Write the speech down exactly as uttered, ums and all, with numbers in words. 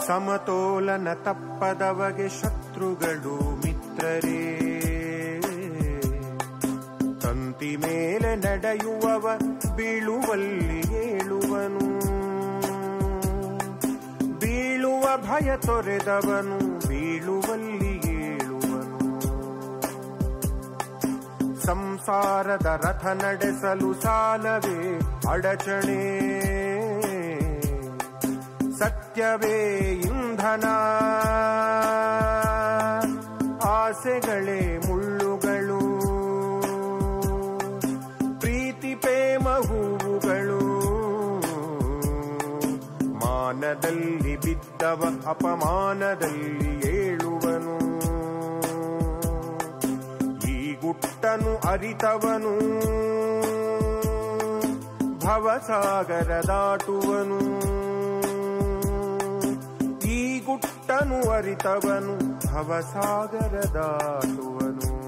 ಸಮತೋಲನ ತಪ್ಪದವಗೆ ಶತ್ರುಗಳು ಮಿತ್ರರೇ. ತಂತಿ ಮೇಲೆ ನಡೆಯುವವ ಬೀಳುವಲ್ಲಿ ಏಳುವನು, ಬೀಳುವ ಭಯ ತೊರೆದವನು ಬೀಳುವಲ್ಲಿ ಏಳುವನು. ಸಂಸಾರದ ರಥ ನಡೆಸಲು ಸಾಲವೇ ಅಡಚಣೆ, ಸತ್ಯವೇ ಇಂಧನ, ಆಸೆಗಳೇ ಮುಳ್ಳುಗಳು, ಪ್ರೀತಿ ಪ್ರೇಮ ಹೂವುಗಳು. ಮಾನದಲ್ಲಿ ಬಿದ್ದವ ಅಪಮಾನದಲ್ಲಿ ಏಳುವನು, ಈ ಗುಟ್ಟನು ಅರಿತವನು ಭವಸಾಗರ ದಾಟುವನು. ಈ ಗುಟ್ಟನು ಅರಿತವನು ಭವಸಾಗರ ದಾಟುವನು.